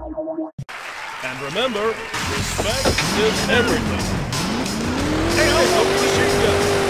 And remember, respect is everything. Hey, oh, machine gun.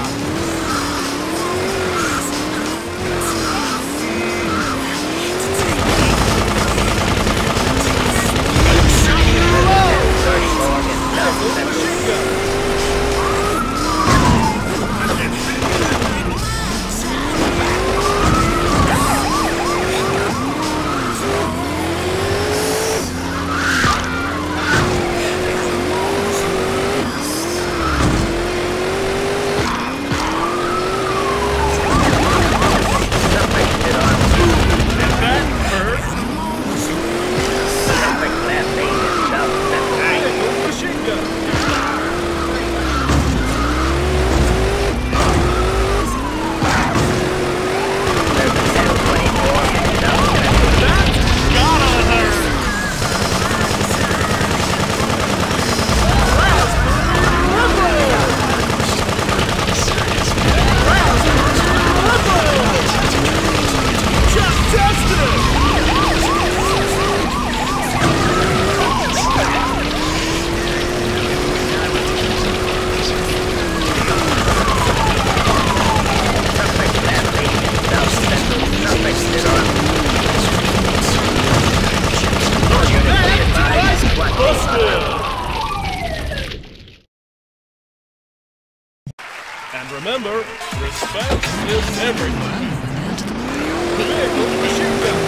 And remember, respect is everything. Vehicle machine gun.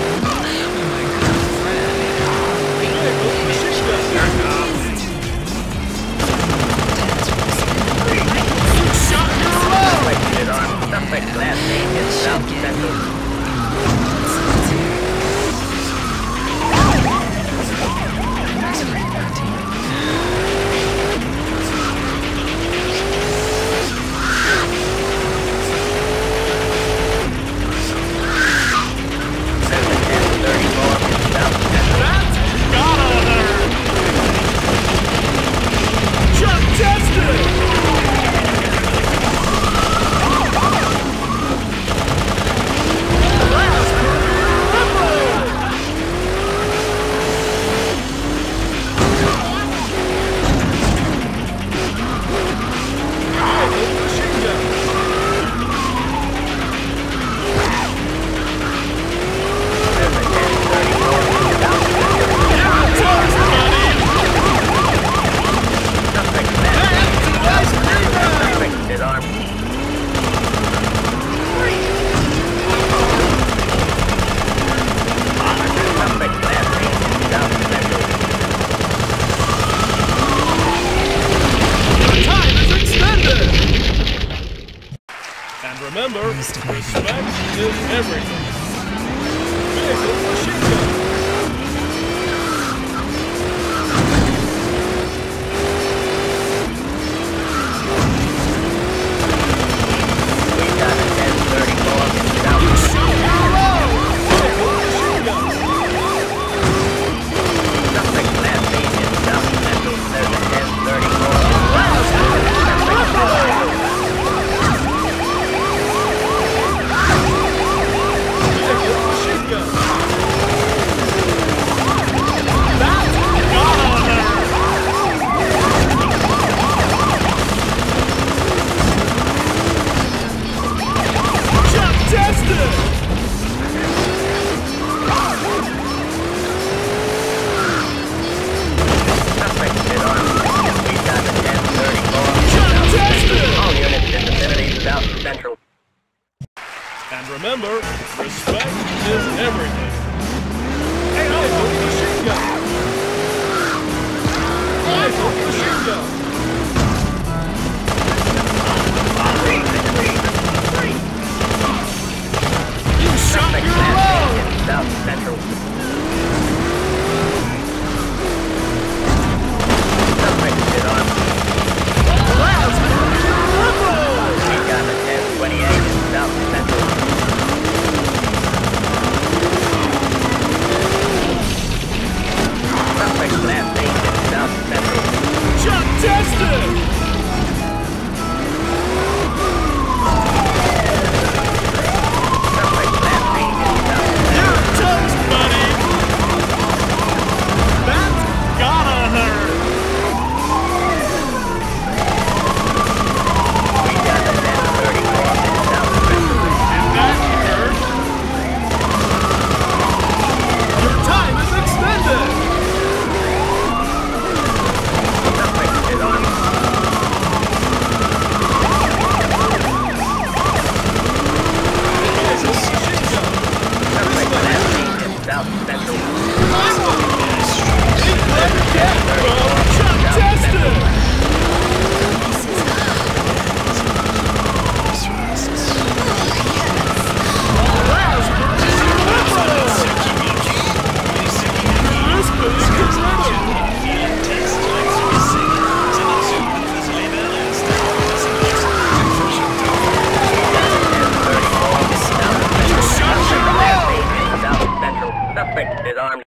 Vehicle machine gun. Shot your load! Suspect last name is South Central. Remember, respect is everything. Vehicle machine gun. We got a 1034 South. You shot your load! Vehicle machine gun. Suspect last name is South Central. There's a 1034. Central. And remember, respect is everything. Hey, oh, machine gun. Hey, machine gun. You shot your load! South Central. Suspect is on. We got a 1028 in South Central. Suspect last name in South Central. Jump tested! Suspect last name in South Central. You're toast, buddy! is armed.